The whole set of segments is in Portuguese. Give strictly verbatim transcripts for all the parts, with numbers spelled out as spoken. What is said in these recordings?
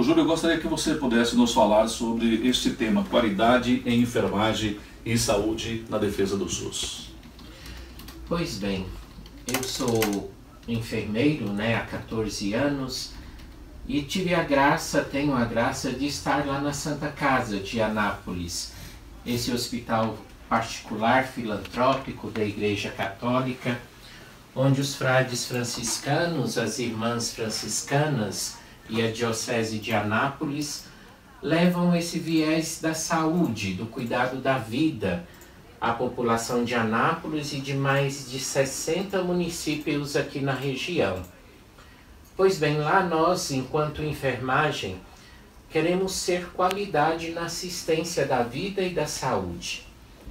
Júlio, eu gostaria que você pudesse nos falar sobre este tema, qualidade em enfermagem e saúde na defesa do SUS. Pois bem, eu sou enfermeiro, né, há quatorze anos e tive a graça, tenho a graça de estar lá na Santa Casa de Anápolis, esse hospital particular filantrópico da Igreja Católica, onde os frades franciscanos, as irmãs franciscanas e a Diocese de Anápolis levam esse viés da saúde, do cuidado da vida à população de Anápolis e de mais de sessenta municípios aqui na região. Pois bem, lá nós, enquanto enfermagem, queremos ser qualidade na assistência da vida e da saúde.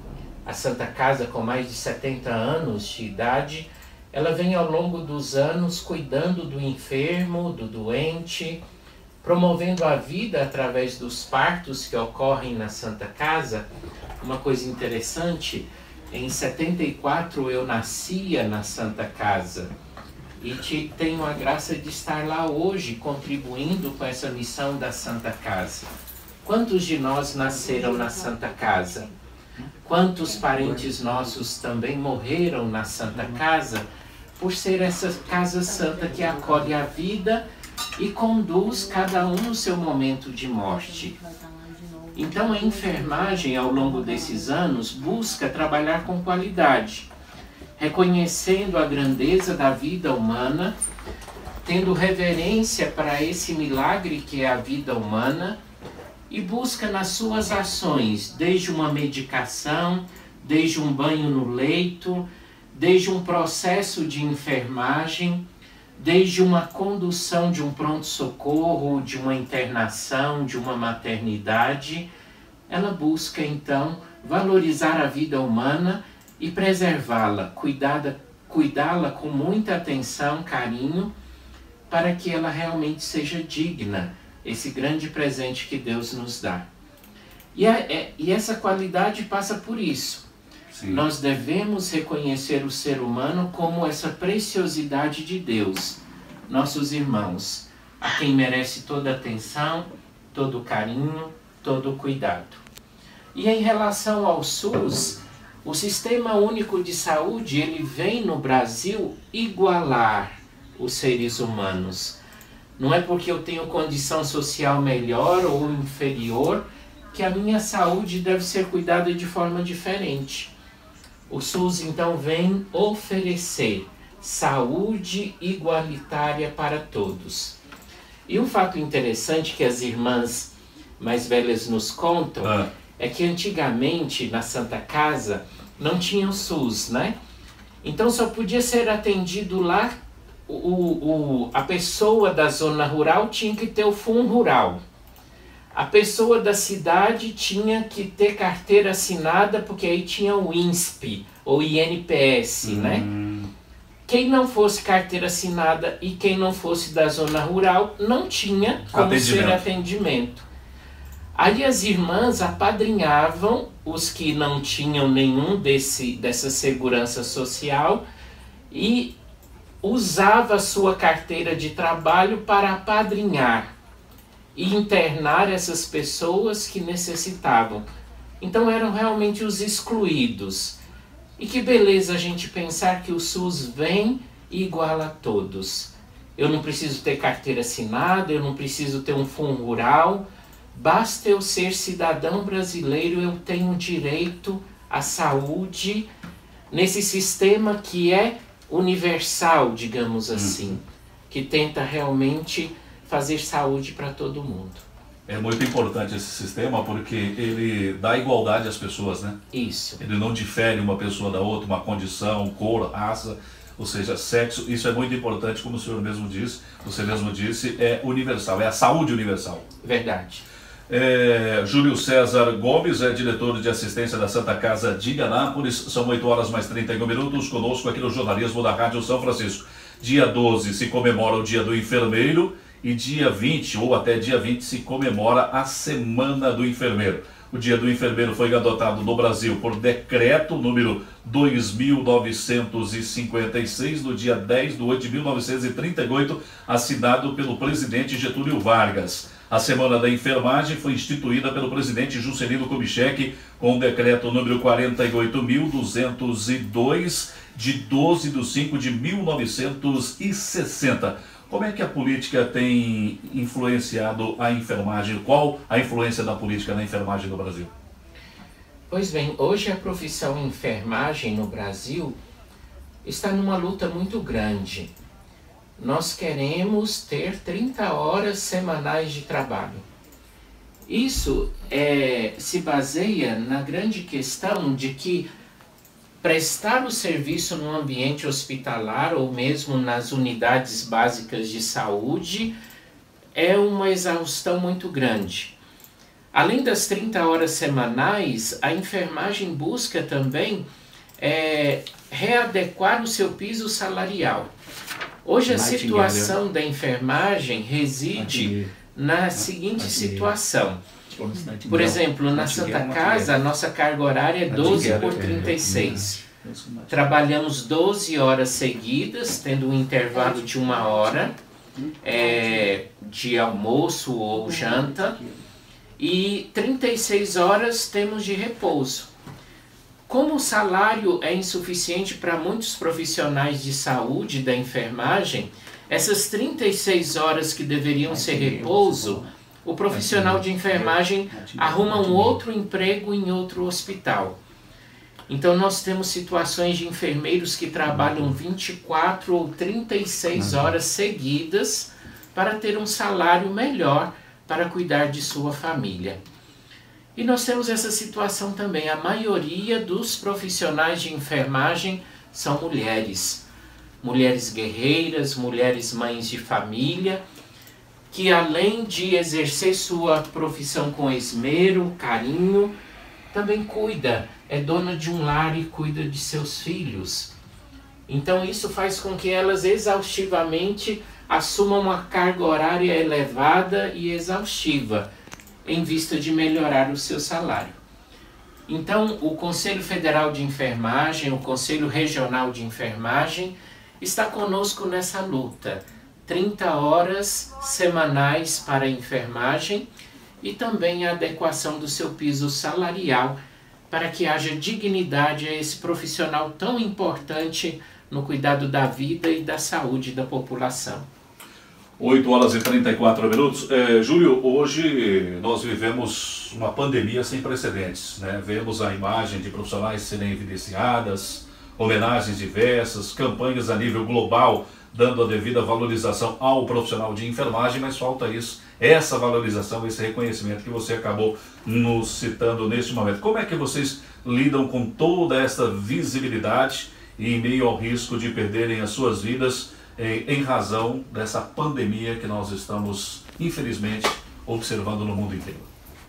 A Santa Casa, com mais de setenta anos de idade, ela vem ao longo dos anos cuidando do enfermo, do doente, promovendo a vida através dos partos que ocorrem na Santa Casa. Uma coisa interessante, em setenta e quatro eu nascia na Santa Casa e te, tenho a graça de estar lá hoje contribuindo com essa missão da Santa Casa. Quantos de nós nasceram na Santa Casa? Quantos parentes nossos também morreram na Santa Casa, por ser essa casa santa que acolhe a vida e conduz cada um no seu momento de morte. Então a enfermagem, ao longo desses anos, busca trabalhar com qualidade, reconhecendo a grandeza da vida humana, tendo reverência para esse milagre que é a vida humana, e busca nas suas ações, desde uma medicação, desde um banho no leito, desde um processo de enfermagem, desde uma condução de um pronto-socorro, de uma internação, de uma maternidade, ela busca então valorizar a vida humana e preservá-la, cuidá-la, cuidá-la com muita atenção, carinho, para que ela realmente seja digna, esse grande presente que Deus nos dá. E, a, é, e essa qualidade passa por isso. Sim. Nós devemos reconhecer o ser humano como essa preciosidade de Deus, nossos irmãos, a quem merece toda a atenção, todo o carinho, todo o cuidado. E em relação ao SUS, o Sistema Único de Saúde, ele vem no Brasil igualar os seres humanos. Não é porque eu tenho condição social melhor ou inferior que a minha saúde deve ser cuidada de forma diferente. O SUS então vem oferecer saúde igualitária para todos. E um fato interessante que as irmãs mais velhas nos contam ah. é que antigamente na Santa Casa não tinha o SUS, né? Então só podia ser atendido lá, o, o, a pessoa da zona rural tinha que ter o fundo rural. A pessoa da cidade tinha que ter carteira assinada, porque aí tinha o I N S P, ou I N P S, hum. né? Quem não fosse carteira assinada e quem não fosse da zona rural, não tinha como atendimento. ser atendimento. Aí as irmãs apadrinhavam os que não tinham nenhum desse, dessa segurança social e usava a sua carteira de trabalho para apadrinhar e internar essas pessoas que necessitavam. Então eram realmente os excluídos. E que beleza a gente pensar que o SUS vem e iguala a todos. Eu não preciso ter carteira assinada, eu não preciso ter um fundo rural, basta eu ser cidadão brasileiro, eu tenho direito à saúde nesse sistema que é universal, digamos assim, hum. que tenta realmente fazer saúde para todo mundo. É muito importante esse sistema porque ele dá igualdade às pessoas, né? Isso. Ele não difere uma pessoa da outra, uma condição, cor, raça, ou seja, sexo. Isso é muito importante, como o senhor mesmo disse, você mesmo disse, é universal, é a saúde universal. Verdade. É, Júlio César Gomes é diretor de assistência da Santa Casa de Anápolis. São oito horas mais trinta e um minutos, conosco aqui no jornalismo da Rádio São Francisco. Dia doze se comemora o Dia do Enfermeiro e dia vinte ou até dia vinte se comemora a Semana do Enfermeiro. O Dia do Enfermeiro foi adotado no Brasil por decreto número dois mil novecentos e cinquenta e seis, no dia dez de oito de mil novecentos e trinta e oito, assinado pelo presidente Getúlio Vargas. A Semana da Enfermagem foi instituída pelo presidente Juscelino Kubitschek com o decreto número quarenta e oito mil duzentos e dois, de doze de cinco de mil novecentos e sessenta. Como é que a política tem influenciado a enfermagem? Qual a influência da política na enfermagem no Brasil? Pois bem, hoje a profissão enfermagem no Brasil está numa luta muito grande. Nós queremos ter trinta horas semanais de trabalho. Isso é, se baseia na grande questão de que prestar o serviço no ambiente hospitalar ou mesmo nas unidades básicas de saúde é uma exaustão muito grande. Além das trinta horas semanais, a enfermagem busca também é, readequar o seu piso salarial. Hoje a situação da enfermagem reside na seguinte situação. Por exemplo, na Santa Casa, a nossa carga horária é doze por trinta e seis. Trabalhamos doze horas seguidas, tendo um intervalo de uma hora é, de almoço ou janta, e trinta e seis horas temos de repouso. Como o salário é insuficiente para muitos profissionais de saúde da enfermagem, essas trinta e seis horas que deveriam ser repouso, o profissional de enfermagem arruma um outro emprego em outro hospital. Então nós temos situações de enfermeiros que trabalham vinte e quatro ou trinta e seis horas seguidas para ter um salário melhor para cuidar de sua família. E nós temos essa situação também. A maioria dos profissionais de enfermagem são mulheres. Mulheres guerreiras, mulheres mães de família, que além de exercer sua profissão com esmero, carinho, também cuida, é dona de um lar e cuida de seus filhos. Então isso faz com que elas exaustivamente assumam uma carga horária elevada e exaustiva, em vista de melhorar o seu salário. Então, o Conselho Federal de Enfermagem, o Conselho Regional de Enfermagem, está conosco nessa luta. trinta horas semanais para a enfermagem e também a adequação do seu piso salarial para que haja dignidade a esse profissional tão importante no cuidado da vida e da saúde da população. oito horas e trinta e quatro minutos. É, Júlio, hoje nós vivemos uma pandemia sem precedentes, né? Vemos a imagem de profissionais serem evidenciadas, homenagens diversas, campanhas a nível global dando a devida valorização ao profissional de enfermagem, mas falta isso, essa valorização, esse reconhecimento que você acabou nos citando neste momento. Como é que vocês lidam com toda essa visibilidade e em meio ao risco de perderem as suas vidas em, em razão dessa pandemia que nós estamos, infelizmente, observando no mundo inteiro?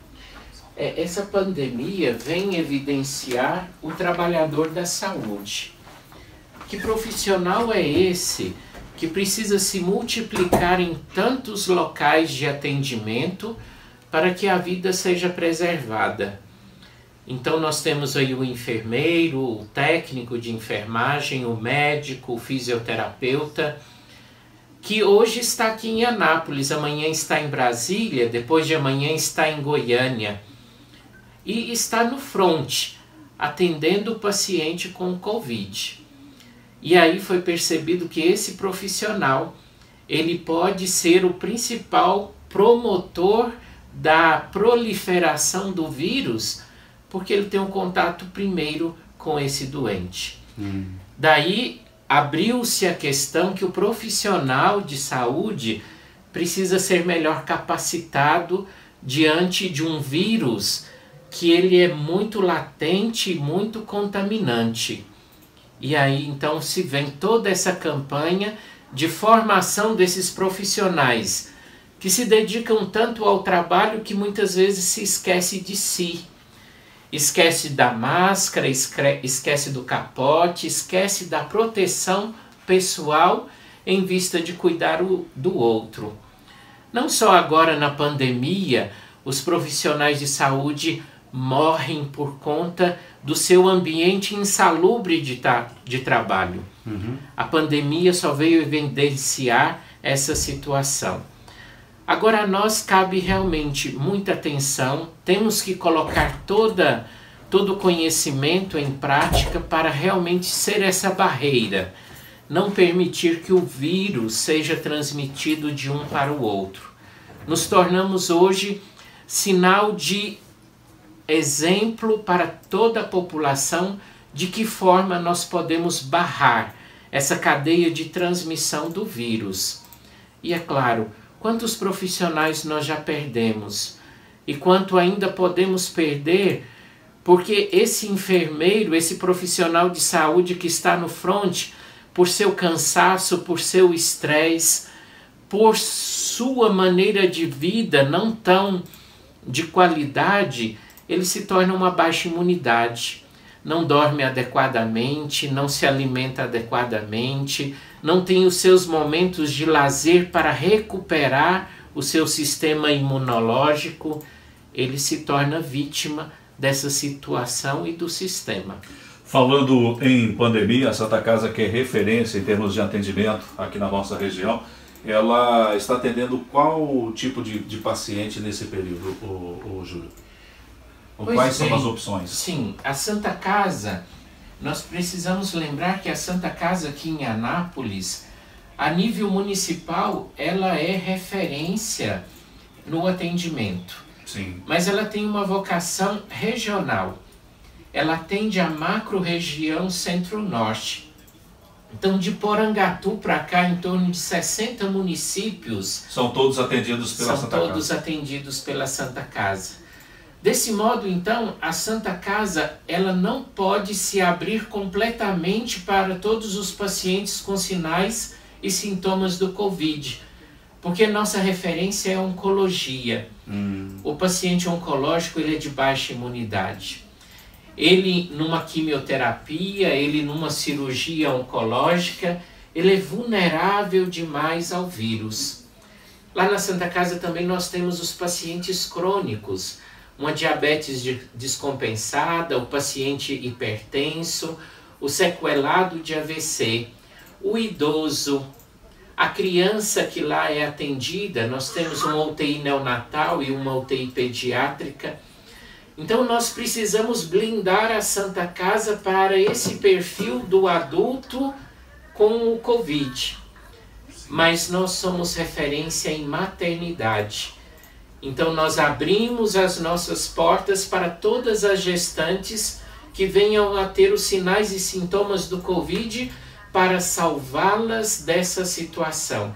É, essa pandemia vem evidenciar o trabalhador da saúde. Que profissional é esse que precisa se multiplicar em tantos locais de atendimento para que a vida seja preservada? Então nós temos aí o enfermeiro, o técnico de enfermagem, o médico, o fisioterapeuta, que hoje está aqui em Anápolis, amanhã está em Brasília, depois de amanhã está em Goiânia, e está no fronte, atendendo o paciente com Covid. E aí foi percebido que esse profissional, ele pode ser o principal promotor da proliferação do vírus, porque ele tem um contato primeiro com esse doente. Hum. Daí abriu-se a questão que o profissional de saúde precisa ser melhor capacitado diante de um vírus que ele é muito latente e muito contaminante. E aí então se vem toda essa campanha de formação desses profissionais que se dedicam tanto ao trabalho que muitas vezes se esquece de si. Esquece da máscara, esquece do capote, esquece da proteção pessoal em vista de cuidar o, do outro. Não só agora na pandemia, os profissionais de saúde morrem por conta do seu ambiente insalubre de, de trabalho. Uhum. A pandemia só veio evidenciar essa situação. Agora a nós cabe realmente muita atenção, temos que colocar toda, todo o conhecimento em prática para realmente ser essa barreira, não permitir que o vírus seja transmitido de um para o outro. Nos tornamos hoje sinal de exemplo para toda a população de que forma nós podemos barrar essa cadeia de transmissão do vírus. E é claro, quantos profissionais nós já perdemos e quanto ainda podemos perder, porque esse enfermeiro, esse profissional de saúde que está no fronte, por seu cansaço, por seu estresse, por sua maneira de vida não tão de qualidade, ele se torna uma baixa imunidade, não dorme adequadamente, não se alimenta adequadamente, não tem os seus momentos de lazer para recuperar o seu sistema imunológico, ele se torna vítima dessa situação e do sistema. Falando em pandemia, a Santa Casa, que é referência em termos de atendimento aqui na nossa região, ela está atendendo qual tipo de, de paciente nesse período, o, o Júlio? Pois Quais bem, são as opções? Sim, a Santa Casa, nós precisamos lembrar que a Santa Casa aqui em Anápolis, a nível municipal, ela é referência no atendimento. Sim. Mas ela tem uma vocação regional. Ela atende a macro-região centro-norte. Então, de Porangatu para cá, em torno de sessenta municípios... São todos atendidos pela Santa Casa. São todos atendidos pela Santa Casa. Desse modo, então, a Santa Casa ela não pode se abrir completamente para todos os pacientes com sinais e sintomas do Covid, porque nossa referência é a oncologia. Hum. O paciente oncológico ele é de baixa imunidade. Ele, numa quimioterapia, ele numa cirurgia oncológica, ele é vulnerável demais ao vírus. Lá na Santa Casa também nós temos os pacientes crônicos, uma diabetes descompensada, o paciente hipertenso, o sequelado de A V C, o idoso, a criança que lá é atendida, nós temos uma U T I neonatal e uma U T I pediátrica. Então nós precisamos blindar a Santa Casa para esse perfil do adulto com o Covid. Mas nós somos referência em maternidade. Então nós abrimos as nossas portas para todas as gestantes que venham a ter os sinais e sintomas do Covid para salvá-las dessa situação.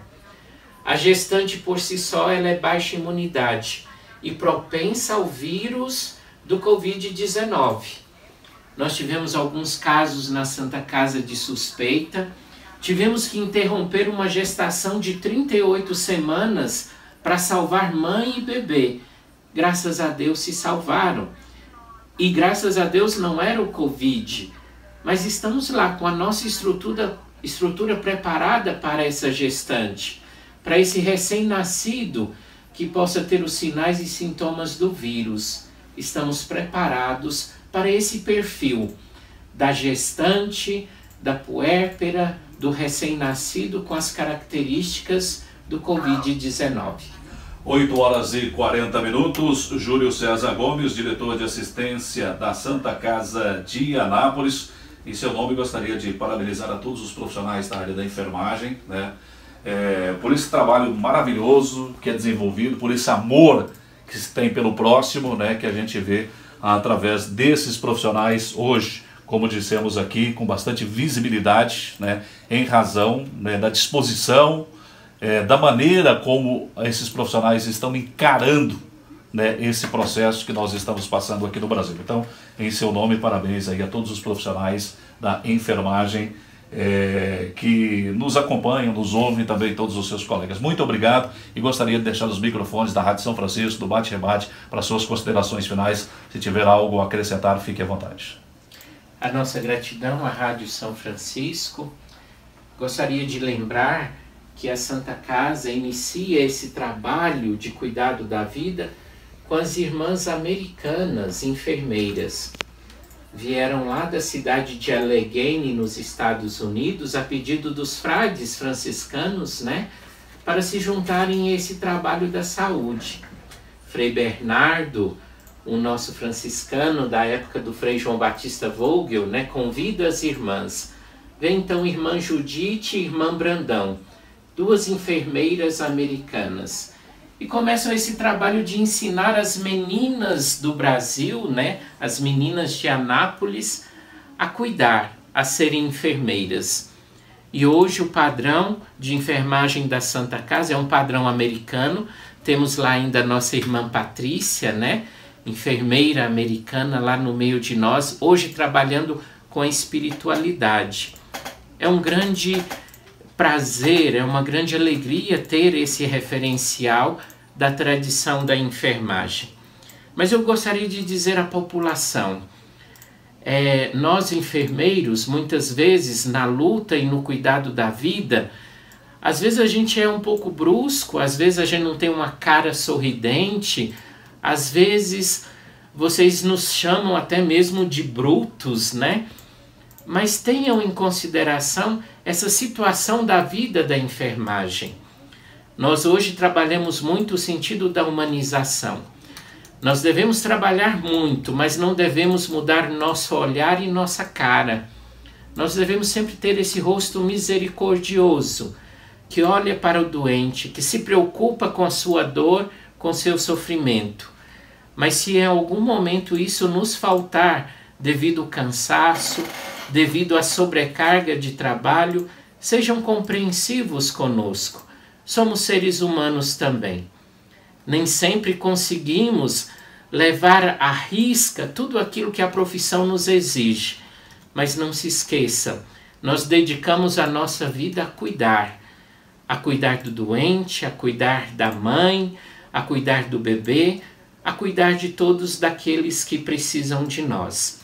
A gestante por si só ela é baixa imunidade e propensa ao vírus do Covid dezenove. Nós tivemos alguns casos na Santa Casa de suspeita, tivemos que interromper uma gestação de trinta e oito semanas para salvar mãe e bebê. Graças a Deus se salvaram. E graças a Deus não era o Covid, mas estamos lá com a nossa estrutura, estrutura preparada para essa gestante, para esse recém-nascido que possa ter os sinais e sintomas do vírus. Estamos preparados para esse perfil da gestante, da puérpera, do recém-nascido com as características do Covid dezenove. oito horas e quarenta minutos, Júlio César Gomes, diretor de assistência da Santa Casa de Anápolis. Em seu nome, gostaria de parabenizar a todos os profissionais da área da enfermagem, né? É, por esse trabalho maravilhoso que é desenvolvido, por esse amor que se tem pelo próximo, né? Que a gente vê através desses profissionais hoje, como dissemos aqui, com bastante visibilidade, né? Em razão, né, da disposição, É, da maneira como esses profissionais estão encarando, né, esse processo que nós estamos passando aqui no Brasil. Então, em seu nome, parabéns aí a todos os profissionais da enfermagem é, que nos acompanham, nos ouvem, também todos os seus colegas. Muito obrigado e gostaria de deixar os microfones da Rádio São Francisco, do Bate-Rebate, para suas considerações finais. Se tiver algo a acrescentar, fique à vontade. A nossa gratidão à Rádio São Francisco. Gostaria de lembrar que a Santa Casa inicia esse trabalho de cuidado da vida com as irmãs americanas enfermeiras. Vieram lá da cidade de Allegheny, nos Estados Unidos, a pedido dos frades franciscanos, né, para se juntarem a esse trabalho da saúde. Frei Bernardo, o nosso franciscano da época do Frei João Batista Vogel, né, convida as irmãs. Vem então irmã Judite e irmã Brandão, duas enfermeiras americanas. E começam esse trabalho de ensinar as meninas do Brasil, né, as meninas de Anápolis, a cuidar, a serem enfermeiras. E hoje o padrão de enfermagem da Santa Casa é um padrão americano. Temos lá ainda a nossa irmã Patrícia, né, enfermeira americana lá no meio de nós, hoje trabalhando com a espiritualidade. É um grande prazer, é uma grande alegria ter esse referencial da tradição da enfermagem. Mas eu gostaria de dizer à população, é, nós enfermeiros, muitas vezes na luta e no cuidado da vida, às vezes a gente é um pouco brusco, às vezes a gente não tem uma cara sorridente, às vezes vocês nos chamam até mesmo de brutos, né? Mas tenham em consideração essa situação da vida da enfermagem. Nós hoje trabalhamos muito o sentido da humanização. Nós devemos trabalhar muito, mas não devemos mudar nosso olhar e nossa cara. Nós devemos sempre ter esse rosto misericordioso, que olha para o doente, que se preocupa com a sua dor, com seu sofrimento. Mas se em algum momento isso nos faltar, devido ao cansaço, devido à sobrecarga de trabalho, sejam compreensivos conosco. Somos seres humanos também. Nem sempre conseguimos levar à risca tudo aquilo que a profissão nos exige. Mas não se esqueçam, nós dedicamos a nossa vida a cuidar. A cuidar do doente, a cuidar da mãe, a cuidar do bebê, a cuidar de todos daqueles que precisam de nós.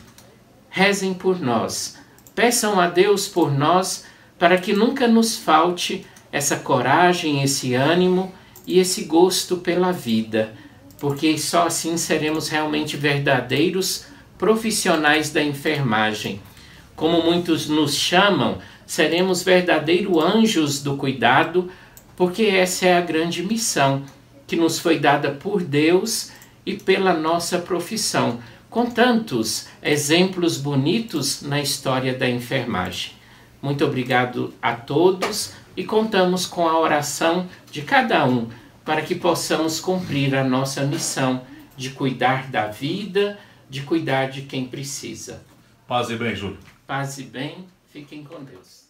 Rezem por nós, peçam a Deus por nós, para que nunca nos falte essa coragem, esse ânimo e esse gosto pela vida, porque só assim seremos realmente verdadeiros profissionais da enfermagem. Como muitos nos chamam, seremos verdadeiros anjos do cuidado, porque essa é a grande missão que nos foi dada por Deus e pela nossa profissão, com tantos exemplos bonitos na história da enfermagem. Muito obrigado a todos e contamos com a oração de cada um para que possamos cumprir a nossa missão de cuidar da vida, de cuidar de quem precisa. Paz e bem, Júlio. Paz e bem, fiquem com Deus.